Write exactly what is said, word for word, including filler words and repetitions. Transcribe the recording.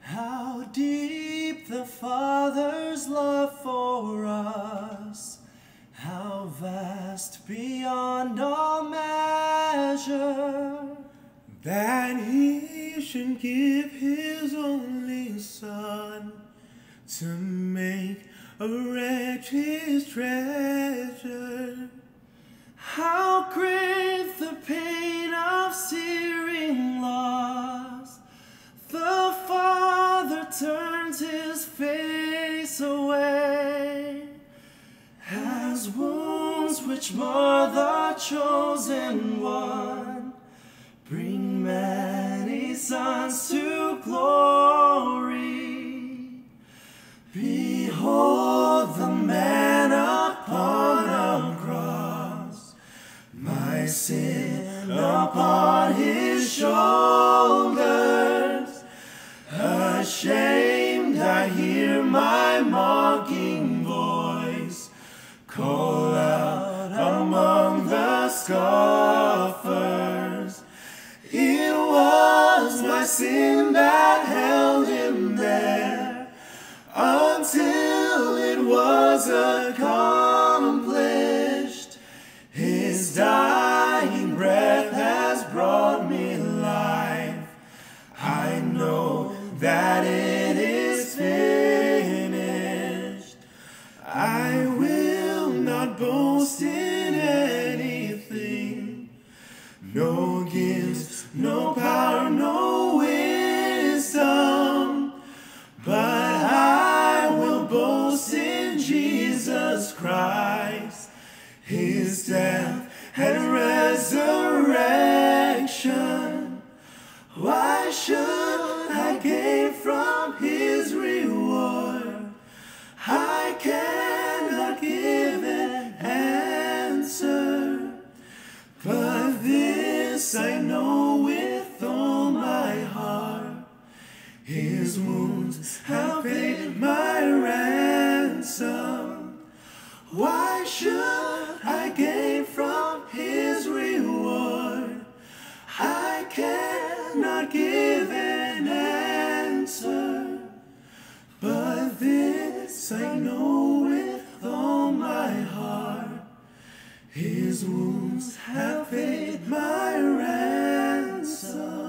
How deep the Father's love for us, how vast beyond all measure, that He should give His only Son to make a wretch His treasure. How great the pain of searing loss, the Father turns His face away, as wounds which mar the chosen one bring many sons to glory. Behold the man upon a cross, my sin upon His shoulders. Ashamed, I hear my mocking voice call out among the scoffers. It was my sin that held Him there until it was accomplished. His dying breath has brought me life. I know that it is finished. I will not boast in anything, no gifts, no power, no wisdom, but I will boast in Jesus Christ, His death and resurrection. Why should I gain from His reward? I cannot give an answer, but this I know with all my heart: His wounds have paid my ransom. Why should I gain from His reward? I cannot give an answer, but this I know with all my heart: His wounds have paid my ransom.